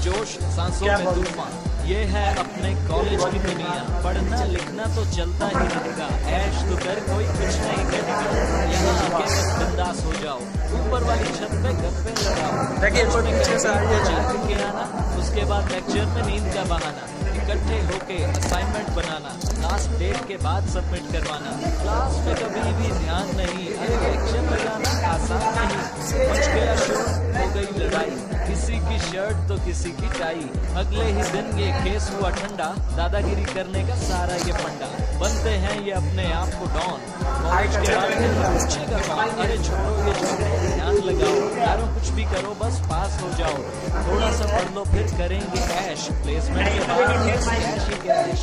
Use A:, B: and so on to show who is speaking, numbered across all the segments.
A: जोश, सांसों में तूफान, ये है अपने कॉलेज की दुनिया। पढ़ना लिखना तो चलता ही रहेगा, ऐश तो कर कोई कुछ नहीं करेगा। यहाँ आके बस बिंदास हो जाओ, ऊपर वाली छत पे गप्पे लगाओ।
B: देखिए
A: के आना, उसके बाद लेक्चर में नींद का बहाना, इकट्ठे होके असाइनमेंट बनाना, लास्ट डेट के बाद सबमिट करवाना। क्लास में कभी भी ध्यान नहीं, अरे लेक्चर लगाना आसान नहीं। मच गया शोर, हो गई लड़ाई, किसी की शर्ट तो किसी की टाई। अगले ही दिन ये केस हुआ ठंडा, दादागिरी करने का सारा ये फंडा। बनते हैं ये अपने आप को डॉन, कॉलेज के बाद पूछेगा कौन? अरे छोड़ो ये झगड़े, ध्यान लगाओ यारों, कुछ भी करो बस पास हो जाओ। थोड़ा सा पढ़ लो फिर करेंगे ऐश, प्लेसमेंट के बाद कैश ही कैश।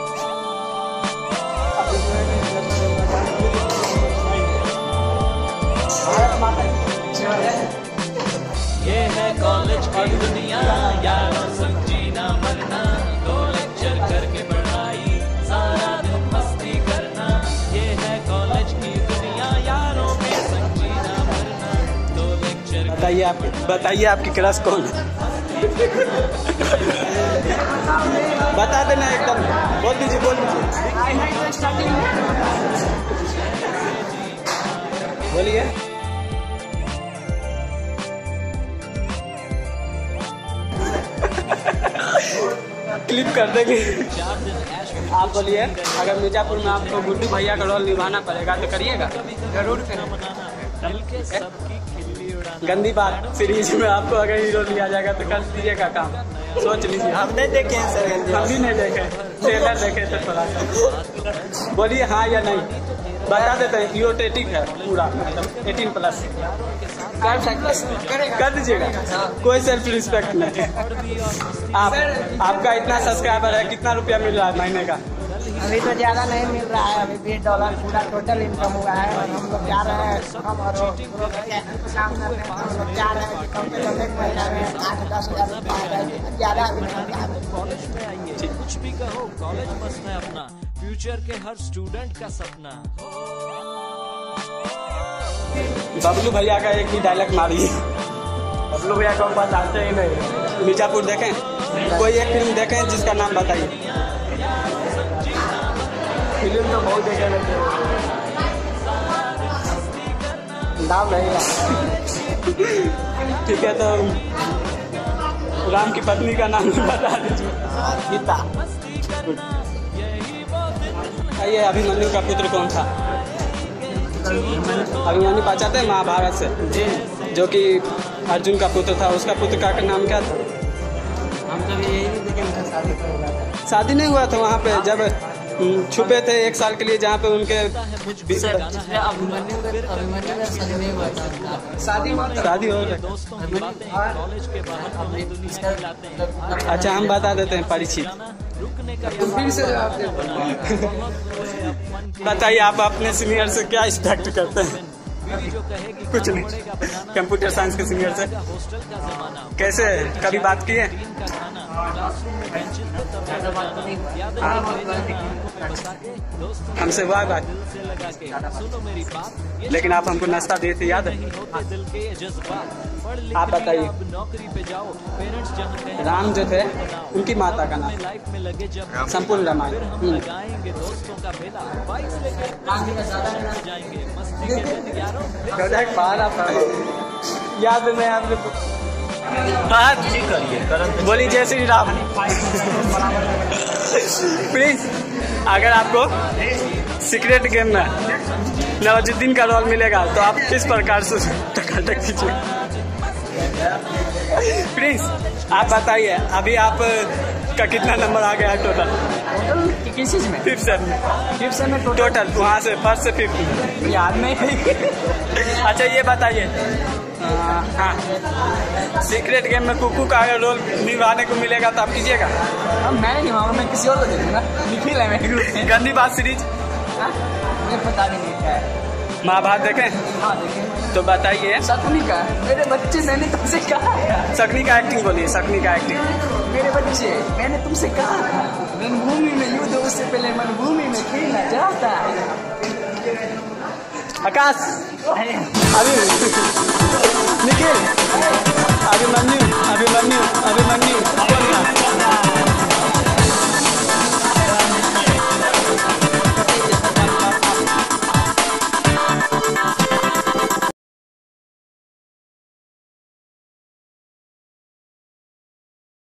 A: ये है कॉलेज की दुनिया, यारों संग जीना मरना, दो लेक्चर करके पढ़ाई, सारा दिन मस्ती करना। ये है कॉलेज की दुनिया, यारों के संग जीना मरना, दो लेक्चर।
B: बताइए आपकी क्लास कौन है? बता देना एकदम, बोल दीजिए बोलिए। क्लिप कर देंगे। आप बोलिए, अगर मिर्जापुर में आपको गुड्डू भैया का रोल निभाना पड़ेगा तो करिएगा? जरूर गंदी बात, सीरीज में आपको अगर हीरो लिया जाएगा तो कर दीजिएगा काम, सोच लीजिए।
C: हम नहीं देखे हैं सर,
B: हम भी नहीं देखे, ट्रेलर देखे थे थोड़ा सा। बोलिए हाँ या नहीं, बता देते हैं। यूटेटिक है पूरा, मतलब 18+। कर दीजिएगा, कोई सेल्फ रिस्पेक्ट नहीं। आपका इतना सब्सक्राइबर है, कितना रुपया मिल रहा है महीने का?
C: अभी तो ज़्यादा नहीं मिल रहा है, अभी $20 पूरा टोटल इनकम हुआ है। और हम लोग जा रहे हैं, हम और काम कर रहे हैं, हम लोग जा रहे हैं कि कम से कम एक महीना में 8-10 हज़ार रुपया ज़्यादा अभी
A: कॉलेज में आइए, कुछ भी कहो कॉलेज मस्त है अपना, फ्यूचर के हर स्टूडेंट का सपना।
B: बबलू भैया का एक ही डायलॉग मारिए। बबलू भैया को बात आते ही नहीं। मिर्जापुर देखें, कोई एक फिल्म देखें जिसका नाम बताइए।
C: फिल्म तो बहुत देखे रहते हैं, नाम नहीं।
B: ठीक है, तो राम की पत्नी का नाम बता दीजिए।
C: गीता।
B: ये अभिमन्यु का पुत्र कौन था? अभिमन्यु पहचानते हैं महाभारत से, जो कि अर्जुन का पुत्र था, उसका पुत्र का नाम क्या था?
C: हम कभी यही नहीं देखे,
B: शादी नहीं हुआ था वहाँ पे, जब छुपे थे 1 साल के लिए, जहाँ पे उनके शादी हो गई। अच्छा, हम बता देते हैं परीक्षित। बताइए, आप अपने सीनियर से क्या एक्सपेक्ट करते हैं? कुछ नहीं, कंप्यूटर साइंस के सीनियर से कैसे कभी बात किए? हमसे हुआ बात, लेकिन आप हमको नाश्ता दिए थे, याद है? आप बताइए। राम जो थे, उनकी माता का नाम संपूर्ण रामायण। याद नहीं आपको? बात जी करिए, बोली जय श्री राम। प्लीज, अगर आपको सीक्रेट गेम में नवाजुद्दीन का रोल मिलेगा तो आप किस प्रकार से टकाटक कीजिए? प्लीज आप बताइए, अभी आप का कितना नंबर आ गया है टोटल?
C: किस चीज में?
B: 5th सेम में टोटल, वहाँ से 1st से 5th
C: याद नहीं।
B: अच्छा, ये बताइए, हाँ, सीक्रेट गेम में कुकू का रोल निभाने को मिलेगा तो आप कीजिएगा?
C: मैं नहीं निभाऊंगा, मैं किसी और को दे दूंगा। निखिल है मेरे ग्रुप में।
B: गंदी बात सीरीज
C: मुझे पता नहीं है।
B: महाभारत देखें?
C: हाँ देखें।
B: तो बताइए।
C: सकनी का, मेरे बच्चे, मैंने तुमसे कहा है।
B: सकनी का एक्टिंग बोलिए, सकनी का एक्टिंग।
C: मेरे बच्चे, मैंने तुमसे कहा था, रणभूमि में युद्ध उससे पहले मनभूमि में खेलना चाहता है।
B: आकाश, अभी निखिल, अभिमन्यु, अभिमन्यु, अभिमन्यु।